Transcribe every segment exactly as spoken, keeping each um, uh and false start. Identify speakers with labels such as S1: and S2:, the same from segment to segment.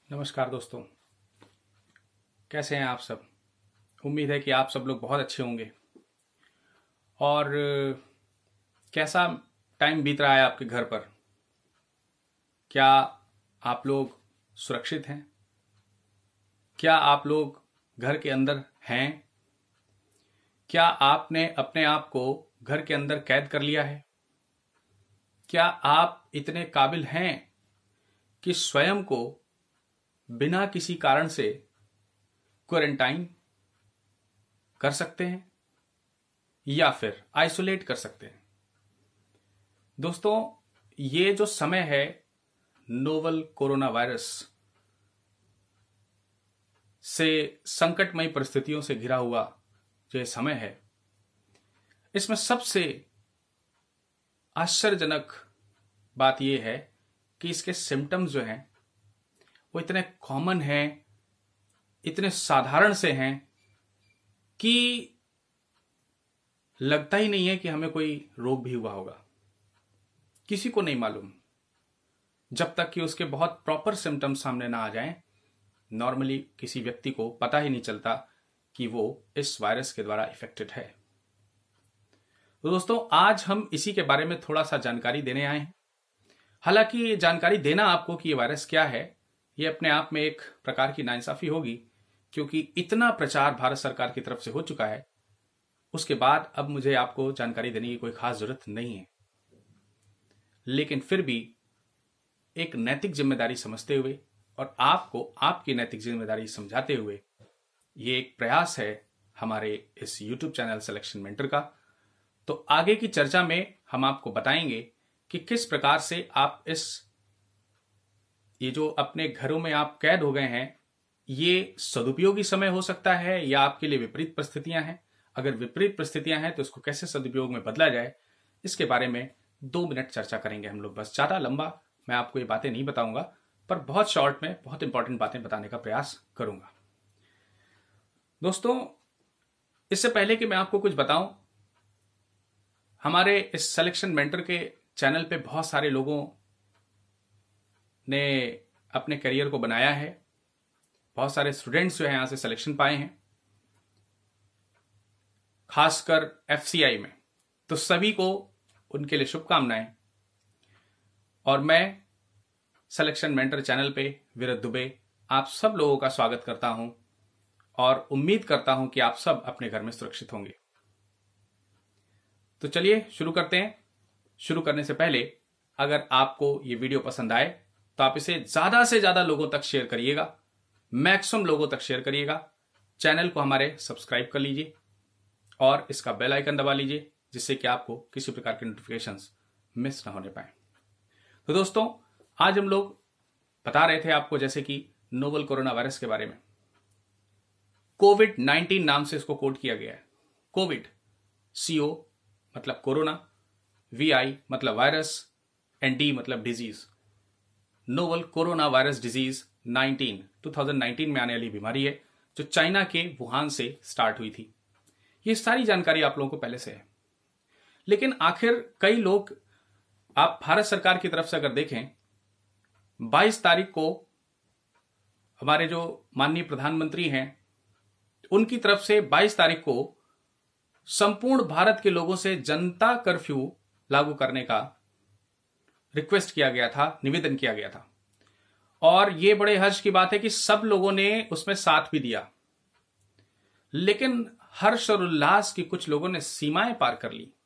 S1: नमस्कार दोस्तों, कैसे हैं आप सब। उम्मीद है कि आप सब लोग बहुत अच्छे होंगे। और कैसा टाइम बीत रहा है आपके घर पर। क्या आप लोग सुरक्षित हैं? क्या आप लोग घर के अंदर हैं? क्या आपने अपने आप को घर के अंदर कैद कर लिया है? क्या आप इतने काबिल हैं कि स्वयं को बिना किसी कारण से क्वारंटाइन कर सकते हैं या फिर आइसोलेट कर सकते हैं? दोस्तों, ये जो समय है नोवल कोरोना वायरस से संकटमय परिस्थितियों से घिरा हुआ जो समय है, इसमें सबसे आश्चर्यजनक बात यह है कि इसके सिम्टम्स जो हैं वो इतने कॉमन हैं, इतने साधारण से हैं कि लगता ही नहीं है कि हमें कोई रोग भी हुआ होगा। किसी को नहीं मालूम जब तक कि उसके बहुत प्रॉपर सिम्टम्स सामने ना आ जाएं। नॉर्मली किसी व्यक्ति को पता ही नहीं चलता कि वो इस वायरस के द्वारा इफेक्टेड है। तो दोस्तों, आज हम इसी के बारे में थोड़ा सा जानकारी देने आए हैं। हालांकि ये जानकारी देना आपको कि ये वायरस क्या है, ये अपने आप में एक प्रकार की नाइंसाफी होगी, क्योंकि इतना प्रचार भारत सरकार की तरफ से हो चुका है। उसके बाद अब मुझे आपको जानकारी देने की कोई खास जरूरत नहीं है। लेकिन फिर भी एक नैतिक जिम्मेदारी समझते हुए और आपको आपकी नैतिक जिम्मेदारी समझाते हुए ये एक प्रयास है हमारे इस यूट्यूब चैनल सिलेक्शन मेंटर का। तो आगे की चर्चा में हम आपको बताएंगे कि किस प्रकार से आप इस ये जो अपने घरों में आप कैद हो गए हैं, ये सदुपयोगी समय हो सकता है या आपके लिए विपरीत परिस्थितियां हैं। अगर विपरीत परिस्थितियां हैं तो इसको कैसे सदुपयोग में बदला जाए, इसके बारे में दो मिनट चर्चा करेंगे हम लोग। बस ज्यादा लंबा मैं आपको ये बातें नहीं बताऊंगा, पर बहुत शॉर्ट में बहुत इंपॉर्टेंट बातें बताने का प्रयास करूंगा। दोस्तों, इससे पहले कि मैं आपको कुछ बताऊं, हमारे इस सिलेक्शन मेंटर के चैनल पे बहुत सारे लोगों ने अपने करियर को बनाया है। बहुत सारे स्टूडेंट्स जो हैं यहां से सिलेक्शन पाए हैं, खासकर एफसीआई में। तो सभी को उनके लिए शुभकामनाएं। और मैं सिलेक्शन मेंटर चैनल पे विरत दुबे आप सब लोगों का स्वागत करता हूं और उम्मीद करता हूं कि आप सब अपने घर में सुरक्षित होंगे। तो चलिए शुरू करते हैं। शुरू करने से पहले अगर आपको ये वीडियो पसंद आए तो आप इसे ज्यादा से ज्यादा लोगों तक शेयर करिएगा, मैक्सिमम लोगों तक शेयर करिएगा। चैनल को हमारे सब्सक्राइब कर लीजिए और इसका बेल आइकन दबा लीजिए, जिससे कि आपको किसी प्रकार के नोटिफिकेशंस मिस ना होने पाए। तो दोस्तों, आज हम लोग बता रहे थे आपको जैसे कि नोवल कोरोना वायरस के बारे में। कोविड नाइनटीन नाम से इसको कोड किया गया है। कोविड, सीओ मतलब कोरोना, वीआई मतलब वायरस, एंड डी मतलब disease. Novel corona virus disease nineteen दो हज़ार उन्नीस में आने वाली बीमारी है जो चाइना के वुहान से स्टार्ट हुई थी। ये सारी जानकारी आप लोगों को पहले से है। लेकिन आखिर कई लोग, आप भारत सरकार की तरफ से अगर देखें, बाईस तारीख को हमारे जो माननीय प्रधानमंत्री हैं, उनकी तरफ से बाईस तारीख को संपूर्ण भारत के लोगों से जनता कर्फ्यू लागू करने का रिक्वेस्ट किया गया था, निवेदन किया गया था। और यह बड़े हर्ष की बात है कि सब लोगों ने उसमें साथ भी दिया। लेकिन हर्ष और उल्लास की कुछ लोगों ने सीमाएं पार कर ली।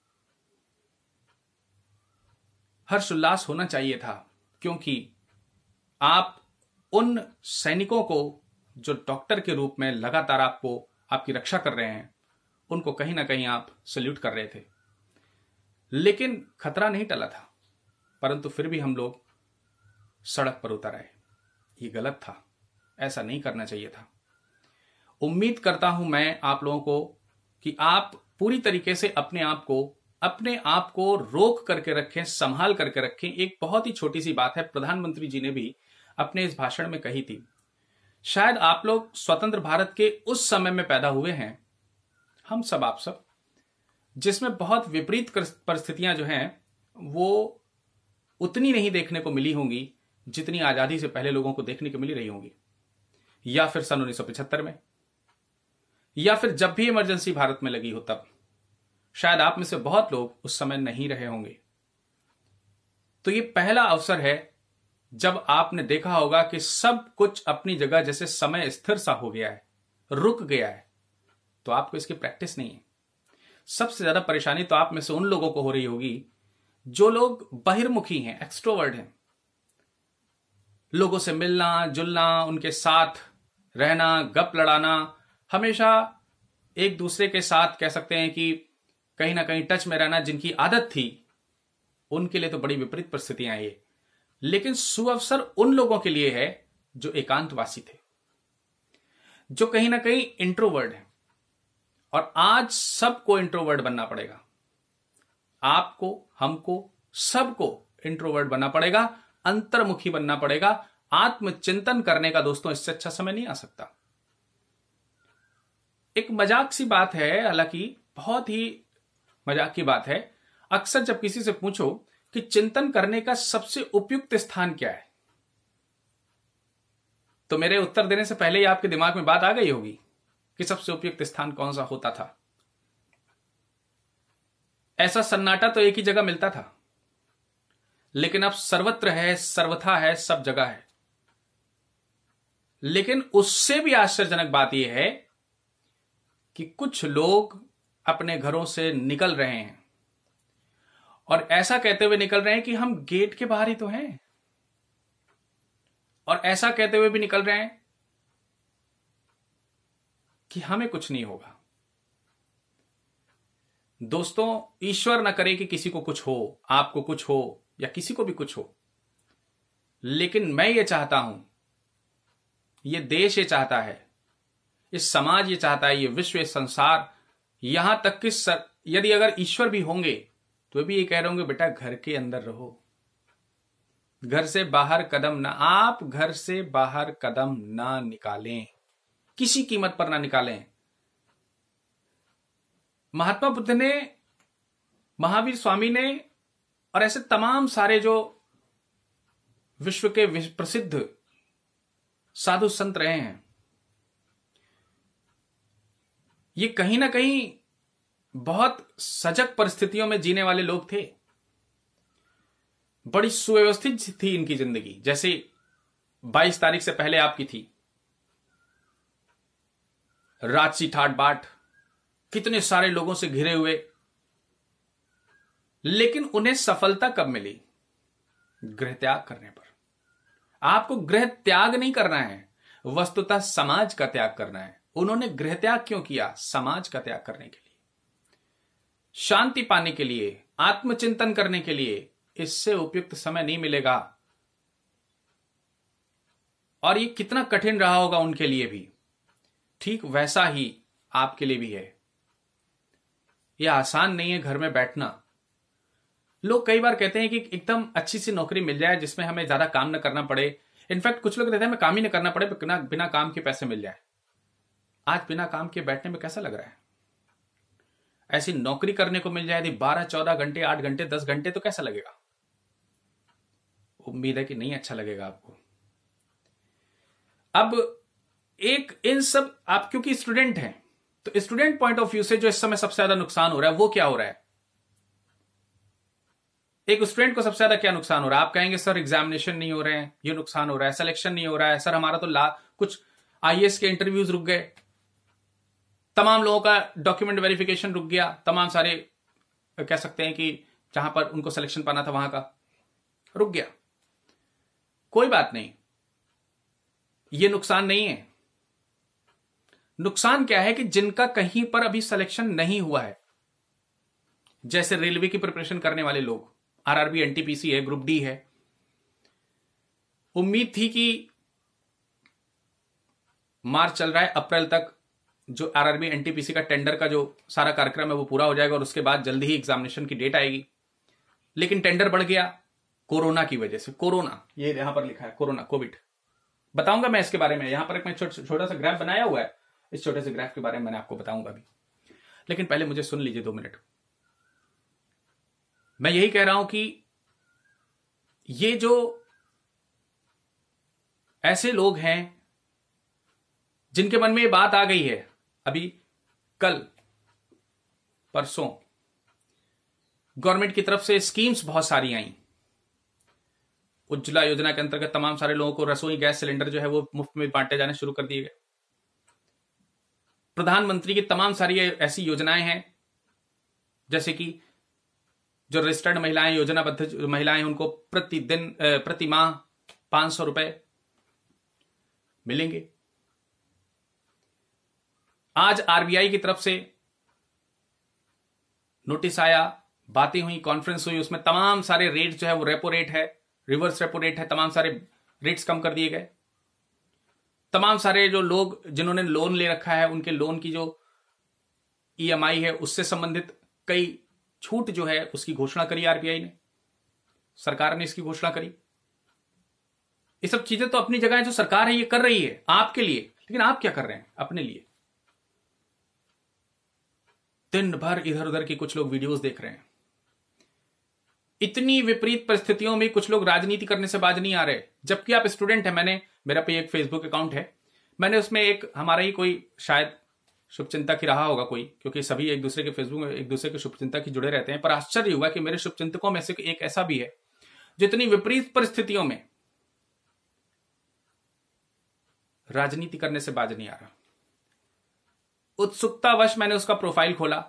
S1: हर्ष उल्लास होना चाहिए था, क्योंकि आप उन सैनिकों को जो डॉक्टर के रूप में लगातार आपको आपकी रक्षा कर रहे हैं, उनको कहीं ना कहीं आप सल्यूट कर रहे थे। लेकिन खतरा नहीं टला था, परंतु फिर भी हम लोग सड़क पर उतर आए। ये गलत था, ऐसा नहीं करना चाहिए था। उम्मीद करता हूं मैं आप लोगों को कि आप पूरी तरीके से अपने आप को अपने आप को रोक करके रखें, संभाल करके रखें। एक बहुत ही छोटी सी बात है, प्रधानमंत्री जी ने भी अपने इस भाषण में कही थी। शायद आप लोग स्वतंत्र भारत के उस समय में पैदा हुए हैं, हम सब आप सब, जिसमें बहुत विपरीत परिस्थितियां जो हैं वो उतनी नहीं देखने को मिली होंगी जितनी आजादी से पहले लोगों को देखने को मिली रही होंगी, या फिर सन उन्नीस सौ पचहत्तर में, या फिर जब भी इमरजेंसी भारत में लगी हो तब। शायद आप में से बहुत लोग उस समय नहीं रहे होंगे। तो ये पहला अवसर है जब आपने देखा होगा कि सब कुछ अपनी जगह जैसे समय स्थिर सा हो गया है, रुक गया है। तो आपको इसकी प्रैक्टिस नहीं है। सबसे ज्यादा परेशानी तो आप में से उन लोगों को हो रही होगी जो लोग बहिर्मुखी हैं, एक्सट्रोवर्ट हैं। लोगों से मिलना जुलना, उनके साथ रहना, गप लड़ाना, हमेशा एक दूसरे के साथ कह सकते हैं कि कहीं ना कहीं टच में रहना, जिनकी आदत थी, उनके लिए तो बड़ी विपरीत परिस्थितियां आई। लेकिन सुअवसर उन लोगों के लिए है जो एकांतवासी थे, जो कहीं ना कहीं इंट्रोवर्ट है। और आज सबको इंट्रोवर्ट बनना पड़ेगा। आपको, हमको, सबको इंट्रोवर्ट बनना पड़ेगा, अंतर्मुखी बनना पड़ेगा। आत्मचिंतन करने का दोस्तों इससे अच्छा समय नहीं आ सकता। एक मजाक सी बात है, हालांकि बहुत ही मजाक की बात है। अक्सर जब किसी से पूछो कि चिंतन करने का सबसे उपयुक्त स्थान क्या है, तो मेरे उत्तर देने से पहले ही आपके दिमाग में बात आ गई होगी कि सबसे उपयुक्त स्थान कौन सा होता था। ऐसा सन्नाटा तो एक ही जगह मिलता था, लेकिन अब सर्वत्र है, सर्वथा है, सब जगह है। लेकिन उससे भी आश्चर्यजनक बात यह है कि कुछ लोग अपने घरों से निकल रहे हैं और ऐसा कहते हुए निकल रहे हैं कि हम गेट के बाहर ही तो हैं, और ऐसा कहते हुए भी निकल रहे हैं कि हमें कुछ नहीं होगा। दोस्तों, ईश्वर न करे कि किसी को कुछ हो, आपको कुछ हो, या किसी को भी कुछ हो। लेकिन मैं ये चाहता हूं, ये देश ये चाहता है, इस समाज ये चाहता है, ये विश्व, ये संसार, यहां तक कि सर, यदि अगर ईश्वर भी होंगे तो भी ये कह रहे होंगे बेटा घर के अंदर रहो, घर से बाहर कदम ना, आप घर से बाहर कदम ना निकालें, किसी कीमत पर ना निकालें। महात्मा बुद्ध ने, महावीर स्वामी ने, और ऐसे तमाम सारे जो विश्व के प्रसिद्ध साधु संत रहे हैं, ये कहीं ना कहीं बहुत सजग परिस्थितियों में जीने वाले लोग थे। बड़ी सुव्यवस्थित थी इनकी जिंदगी, जैसे बाईस तारीख से पहले आपकी थी। राजसी ठाट बाट, कितने सारे लोगों से घिरे हुए। लेकिन उन्हें सफलता कब मिली? गृह त्याग करने पर। आपको गृह त्याग नहीं करना है, वस्तुतः समाज का त्याग करना है। उन्होंने गृह त्याग क्यों किया? समाज का त्याग करने के लिए, शांति पाने के लिए, आत्मचिंतन करने के लिए। इससे उपयुक्त समय नहीं मिलेगा। और ये कितना कठिन रहा होगा उनके लिए भी, ठीक वैसा ही आपके लिए भी है। यह आसान नहीं है घर में बैठना। लोग कई बार कहते हैं कि एकदम अच्छी सी नौकरी मिल जाए जिसमें हमें ज्यादा काम न करना पड़े। इनफैक्ट कुछ लोग कहते हैं हमें काम ही न करना पड़े, बिना बिना काम के पैसे मिल जाए। आज बिना काम के बैठने में कैसा लग रहा है? ऐसी नौकरी करने को मिल जाए यदि बारह चौदह घंटे, आठ घंटे, दस घंटे, तो कैसा लगेगा? उम्मीद है कि नहीं अच्छा लगेगा आपको। अब एक इन सब, आप क्योंकि स्टूडेंट हैं, तो स्टूडेंट पॉइंट ऑफ व्यू से जो इस समय सबसे ज्यादा नुकसान हो रहा है वो क्या हो रहा है? एक स्टूडेंट को सबसे ज्यादा क्या नुकसान हो रहा है? आप कहेंगे सर एग्जामिनेशन नहीं हो रहे हैं, ये नुकसान हो रहा है, सिलेक्शन नहीं हो रहा है, सर हमारा तो ला कुछ आईएएस के इंटरव्यूज रुक गए, तमाम लोगों का डॉक्यूमेंट वेरिफिकेशन रुक गया, तमाम सारे कह सकते हैं कि जहां पर उनको सिलेक्शन पाना था वहां का रुक गया। कोई बात नहीं, ये नुकसान नहीं है। नुकसान क्या है कि जिनका कहीं पर अभी सिलेक्शन नहीं हुआ है, जैसे रेलवे की प्रिपरेशन करने वाले लोग, आरआरबी, एनटीपीसी है, ग्रुप डी है, उम्मीद थी कि मार्च चल रहा है, अप्रैल तक जो आरआरबी एनटीपीसी का टेंडर का जो सारा कार्यक्रम है वो पूरा हो जाएगा और उसके बाद जल्दी ही एग्जामिनेशन की डेट आएगी। लेकिन टेंडर बढ़ गया कोरोना की वजह से। कोरोना, ये यहां पर लिखा है कोरोना, कोविड। बताऊंगा मैं इसके बारे में, यहां पर एक मैं छोटा सा ग्राफ बनाया हुआ है, इस छोटे से ग्राफ के बारे में मैंने आपको बताऊंगा अभी। लेकिन पहले मुझे सुन लीजिए दो मिनट। मैं यही कह रहा हूं कि ये जो ऐसे लोग हैं जिनके मन में ये बात आ गई है। अभी कल परसों गवर्नमेंट की तरफ से स्कीम्स बहुत सारी आई। उज्ज्वला योजना के अंतर्गत तमाम सारे लोगों को रसोई गैस सिलेंडर जो है वो मुफ्त में बांटे जाने शुरू कर दिए गए। प्रधानमंत्री की तमाम सारी ऐसी योजनाएं हैं, जैसे कि जो रजिस्टर्ड महिलाएं, योजनाबद्ध महिलाएं, उनको प्रतिदिन प्रति माह पांच सौ रुपए मिलेंगे। आज आरबीआई की तरफ से नोटिस आया, बातें हुई, कॉन्फ्रेंस हुई, उसमें तमाम सारे रेट जो है वो रेपो रेट है, रिवर्स रेपो रेट है, तमाम सारे रेट्स कम कर दिए गए। तमाम सारे जो लोग जिन्होंने लोन ले रखा है उनके लोन की जो ईएमआई है उससे संबंधित कई छूट जो है उसकी घोषणा करी आरबीआई ने, सरकार ने इसकी घोषणा करी। ये सब चीजें तो अपनी जगह है, जो सरकार है ये कर रही है आपके लिए, लेकिन आप क्या कर रहे हैं अपने लिए? दिन भर इधर उधर की कुछ लोग वीडियोस देख रहे हैं। इतनी विपरीत परिस्थितियों में कुछ लोग राजनीति करने से बाज नहीं आ रहे, जबकि आप स्टूडेंट हैं। मैंने मेरा पे एक फेसबुक अकाउंट है, मैंने उसमें एक हमारा ही कोई शायद शुभचिंतक ही रहा होगा कोई, क्योंकि सभी एक दूसरे के फेसबुक में एक दूसरे के शुभचिंतक ही जुड़े रहते हैं। पर आश्चर्य हुआ कि मेरे शुभचिंतकों में से एक ऐसा भी है जो इतनी विपरीत परिस्थितियों में राजनीति करने से बाज नहीं आ रहा। उत्सुकतावश मैंने उसका प्रोफाइल खोला।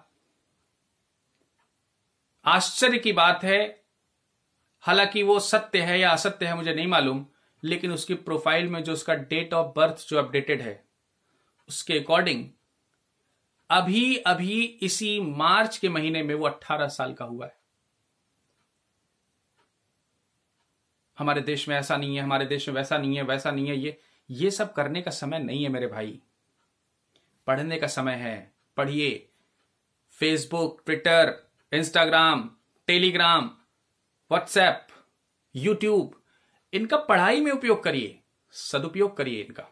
S1: आश्चर्य की बात है, हालांकि वो सत्य है या असत्य है मुझे नहीं मालूम, लेकिन उसकी प्रोफाइल में जो उसका डेट ऑफ बर्थ जो अपडेटेड है उसके अकॉर्डिंग अभी अभी इसी मार्च के महीने में वो अठारह साल का हुआ है। हमारे देश में ऐसा नहीं है, हमारे देश में वैसा नहीं है, वैसा नहीं है, ये ये सब करने का समय नहीं है मेरे भाई। पढ़ने का समय है, पढ़िए। Facebook, Twitter, Instagram, Telegram, WhatsApp, YouTube, इनका पढ़ाई में उपयोग करिए, सदुपयोग करिए इनका।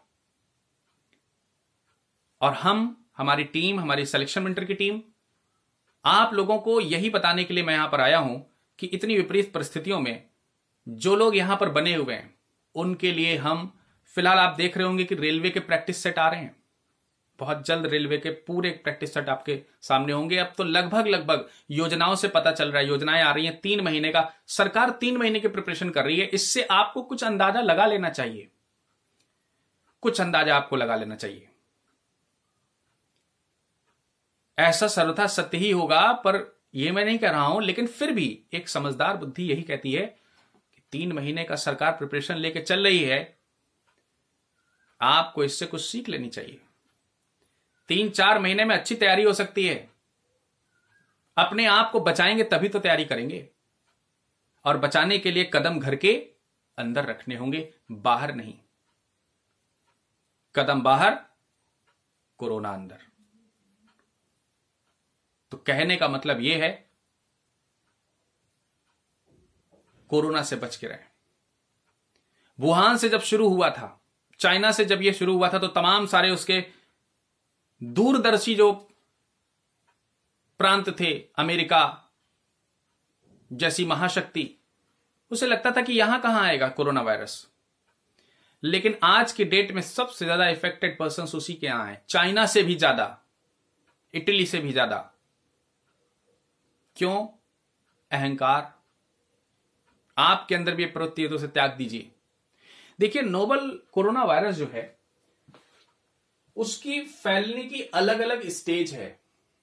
S1: और हम, हमारी टीम, हमारी सिलेक्शन मेंटर की टीम, आप लोगों को यही बताने के लिए मैं यहां पर आया हूं कि इतनी विपरीत परिस्थितियों में जो लोग यहां पर बने हुए हैं उनके लिए हम, फिलहाल आप देख रहे होंगे कि रेलवे के प्रैक्टिस सेट आ रहे हैं। बहुत जल्द रेलवे के पूरे प्रैक्टिस सेट आपके सामने होंगे। अब तो लगभग लगभग योजनाओं से पता चल रहा है, योजनाएं आ रही हैं। तीन महीने का सरकार तीन महीने की प्रिपरेशन कर रही है। इससे आपको कुछ अंदाजा लगा लेना चाहिए, कुछ अंदाजा आपको लगा लेना चाहिए। ऐसा सर्वथा सत्य ही होगा, पर यह मैं नहीं कह रहा हूं, लेकिन फिर भी एक समझदार बुद्धि यही कहती है कि तीन महीने का सरकार प्रिपरेशन लेके चल रही है, आपको इससे कुछ सीख लेनी चाहिए। तीन चार महीने में अच्छी तैयारी हो सकती है। अपने आप को बचाएंगे तभी तो तैयारी करेंगे, और बचाने के लिए कदम घर के अंदर रखने होंगे, बाहर नहीं। कदम बाहर, कोरोना अंदर। तो कहने का मतलब यह है, कोरोना से बच के रहें। वुहान से जब शुरू हुआ था, चाइना से जब यह शुरू हुआ था, तो तमाम सारे उसके दूरदर्शी जो प्रांत थे, अमेरिका जैसी महाशक्ति, उसे लगता था कि यहां कहां आएगा कोरोना वायरस। लेकिन आज की डेट में सबसे ज्यादा इफेक्टेड पर्सन उसी के यहां है, चाइना से भी ज्यादा, इटली से भी ज्यादा। क्यों? अहंकार। आपके अंदर भी प्रवृत्ति है तो उसे त्याग दीजिए। देखिए, नोवल कोरोना वायरस जो है उसकी फैलने की अलग अलग स्टेज है।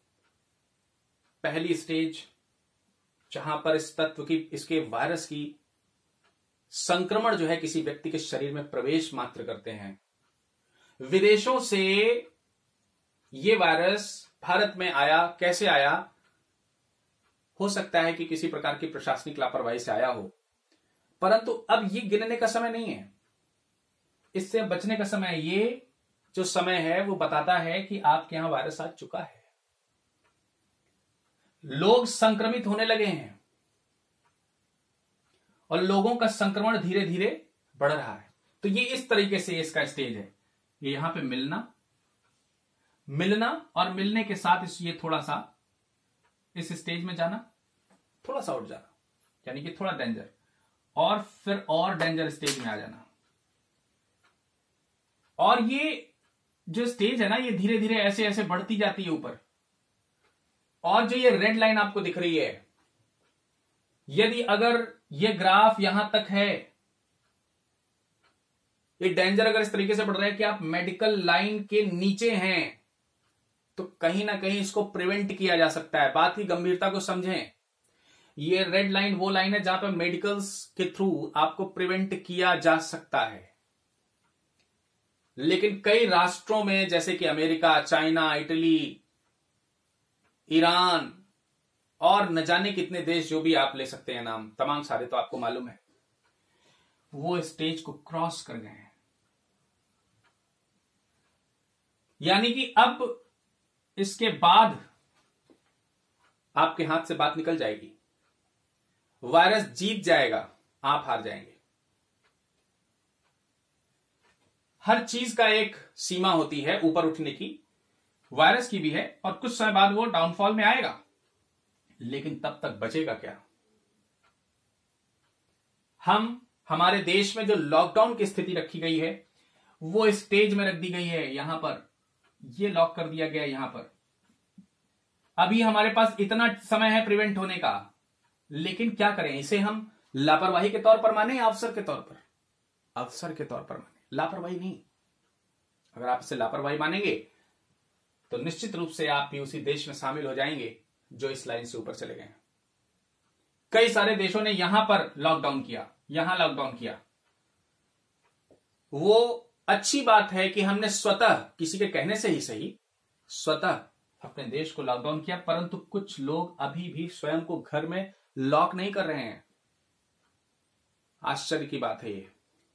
S1: पहली स्टेज जहां पर इस तत्व की, इसके वायरस की संक्रमण जो है किसी व्यक्ति के शरीर में प्रवेश मात्र करते हैं। विदेशों से यह वायरस भारत में आया, कैसे आया? हो सकता है कि किसी प्रकार की प्रशासनिक लापरवाही से आया हो, परंतु अब यह गिनने का समय नहीं है, इससे बचने का समय है। ये जो समय है वो बताता है कि आपके यहां वायरस आ चुका है, लोग संक्रमित होने लगे हैं और लोगों का संक्रमण धीरे धीरे बढ़ रहा है। तो ये इस तरीके से इसका स्टेज है। ये यहां पे मिलना मिलना और मिलने के साथ इस ये थोड़ा सा इस स्टेज में जाना, थोड़ा सा उठ जाना, यानी कि थोड़ा डेंजर, और फिर और डेंजर स्टेज में आ जाना। और ये जो स्टेज है ना, ये धीरे धीरे ऐसे ऐसे बढ़ती जाती है ऊपर। और जो ये रेड लाइन आपको दिख रही है, यदि अगर ये ग्राफ यहां तक है, ये डेंजर अगर इस तरीके से बढ़ रहा है कि आप मेडिकल लाइन के नीचे हैं, तो कहीं ना कहीं इसको प्रिवेंट किया जा सकता है। बात की गंभीरता को समझें। ये रेड लाइन वो लाइन है जहां पर मेडिकल्स के थ्रू आपको प्रिवेंट किया जा सकता है। लेकिन कई राष्ट्रों में, जैसे कि अमेरिका, चाइना, इटली, ईरान और न जाने कितने देश, जो भी आप ले सकते हैं नाम, तमाम सारे तो आपको मालूम है, वो स्टेज को क्रॉस कर गए हैं। यानी कि अब इसके बाद आपके हाथ से बात निकल जाएगी, वायरस जीत जाएगा, आप हार जाएंगे। हर चीज का एक सीमा होती है ऊपर उठने की, वायरस की भी है, और कुछ समय बाद वो डाउनफॉल में आएगा। लेकिन तब तक बचेगा क्या? हम हमारे देश में जो लॉकडाउन की स्थिति रखी गई है, वो स्टेज में रख दी गई है। यहां पर ये लॉक कर दिया गया है। यहां पर अभी हमारे पास इतना समय है प्रिवेंट होने का, लेकिन क्या करें? इसे हम लापरवाही के तौर पर माने या अवसर के तौर पर? अवसर के तौर पर माने, लापरवाही नहीं। अगर आप इसे लापरवाही मानेंगे तो निश्चित रूप से आप भी उसी देश में शामिल हो जाएंगे जो इस लाइन से ऊपर चले गए हैं। कई सारे देशों ने यहां पर लॉकडाउन किया, यहां लॉकडाउन किया। वो अच्छी बात है कि हमने स्वतः, किसी के कहने से ही सही, स्वतः अपने देश को लॉकडाउन किया, परंतु कुछ लोग अभी भी स्वयं को घर में लॉक नहीं कर रहे हैं। आश्चर्य की बात है ये।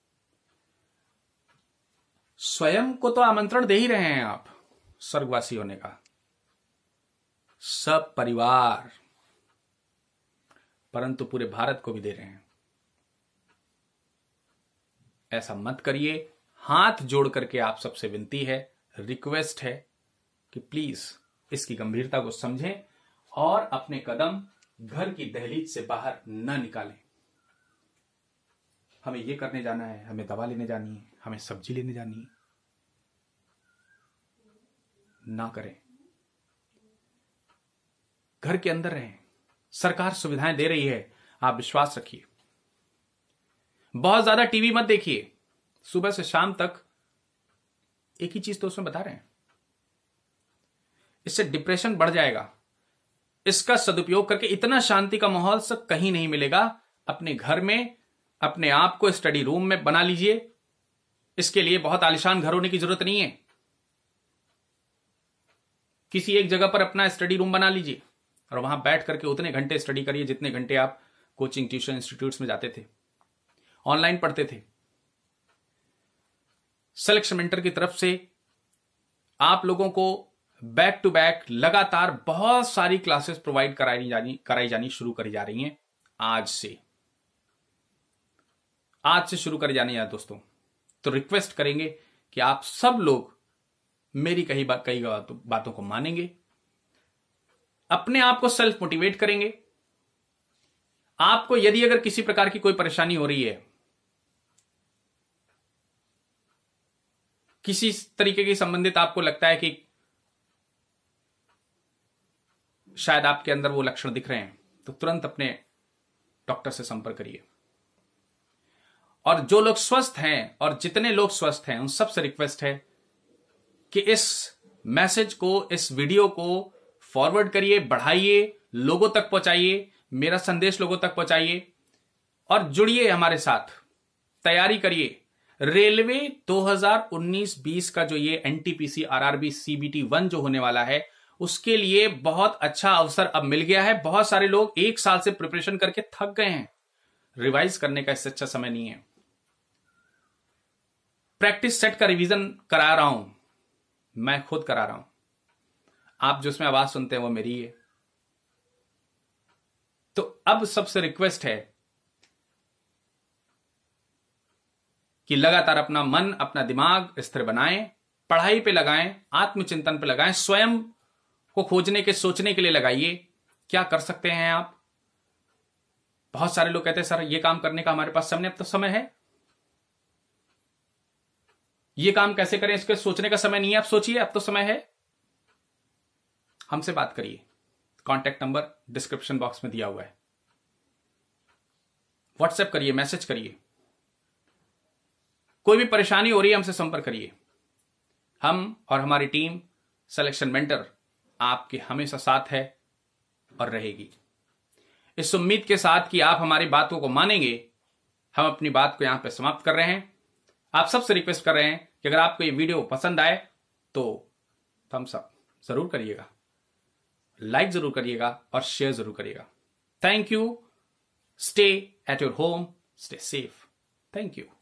S1: स्वयं को तो आमंत्रण दे ही रहे हैं आप स्वर्गवासी होने का, सब परिवार, परंतु पूरे भारत को भी दे रहे हैं। ऐसा मत करिए। हाथ जोड़ करके आप सबसे विनती है, रिक्वेस्ट है कि प्लीज इसकी गंभीरता को समझें और अपने कदम घर की दहलीज से बाहर न निकालें। हमें ये करने जाना है, हमें दवा लेने जानी है, हमें सब्जी लेने जानी है, ना करें। घर के अंदर रहें। सरकार सुविधाएं दे रही है, आप विश्वास रखिए। बहुत ज्यादा टीवी मत देखिए। सुबह से शाम तक एक ही चीज तो उसमें बता रहे हैं। इससे डिप्रेशन बढ़ जाएगा। इसका सदुपयोग करके इतना शांति का माहौल सब कहीं नहीं मिलेगा। अपने घर में अपने आप को स्टडी रूम में बना लीजिए। इसके लिए बहुत आलीशान घर होने की जरूरत नहीं है। किसी एक जगह पर अपना स्टडी रूम बना लीजिए और वहां बैठ करके उतने घंटे स्टडी करिए जितने घंटे आप कोचिंग, ट्यूशन, इंस्टीट्यूट्स में जाते थे, ऑनलाइन पढ़ते थे। सिलेक्शन मेंटर की तरफ से आप लोगों को बैक टू बैक लगातार बहुत सारी क्लासेस प्रोवाइड कराई जानी कराई जानी शुरू करी जा रही हैं। आज से आज से शुरू करी जानी है दोस्तों। तो रिक्वेस्ट करेंगे कि आप सब लोग मेरी कही बात कई बातों, बातों को मानेंगे, अपने आप को सेल्फ मोटिवेट करेंगे। आपको यदि अगर किसी प्रकार की कोई परेशानी हो रही है, किसी तरीके की संबंधित आपको लगता है कि शायद आपके अंदर वो लक्षण दिख रहे हैं, तो तुरंत अपने डॉक्टर से संपर्क करिए। और जो लोग स्वस्थ हैं और जितने लोग स्वस्थ हैं उन सबसे रिक्वेस्ट है कि इस मैसेज को, इस वीडियो को फॉरवर्ड करिए, बढ़ाइए, लोगों तक पहुंचाइए, मेरा संदेश लोगों तक पहुंचाइए और जुड़िए हमारे साथ। तैयारी करिए। रेलवे दो हज़ार उन्नीस बीस का जो ये एनटीपीसी आरआरबी सीबीटी वन जो होने वाला है, उसके लिए बहुत अच्छा अवसर अब मिल गया है। बहुत सारे लोग एक साल से प्रिपरेशन करके थक गए हैं। रिवाइज करने का इससे अच्छा समय नहीं है। प्रैक्टिस सेट का रिवीजन करा रहा हूं, मैं खुद करा रहा हूं। आप जो इसमें आवाज सुनते हैं वो मेरी है। तो अब सबसे रिक्वेस्ट है कि लगातार अपना मन, अपना दिमाग स्थिर बनाएं, पढ़ाई पे लगाएं, आत्मचिंतन पे लगाएं, स्वयं को खोजने के, सोचने के लिए लगाइए क्या कर सकते हैं आप। बहुत सारे लोग कहते हैं सर ये काम करने का हमारे पास समय, अब तो समय है। ये काम कैसे करें, इसके सोचने का समय नहीं है, अब सोचिए, अब तो समय है। हमसे बात करिए, कॉन्टैक्ट नंबर डिस्क्रिप्शन बॉक्स में दिया हुआ है। व्हाट्सएप करिए, मैसेज करिए, कोई भी परेशानी हो रही है हमसे संपर्क करिए। हम और हमारी टीम सिलेक्शन मेंटर आपके हमेशा साथ है और रहेगी। इस उम्मीद के साथ कि आप हमारी बातों को मानेंगे, हम अपनी बात को यहां पे समाप्त कर रहे हैं। आप सबसे रिक्वेस्ट कर रहे हैं कि अगर आपको ये वीडियो पसंद आए तो थम्स अप जरूर करिएगा, लाइक जरूर करिएगा और शेयर जरूर करिएगा। Thank you. Stay at your home, stay safe. Thank you.